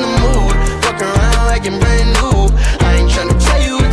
the mood. Fuck around like I'm brand new. I ain't tryna tell you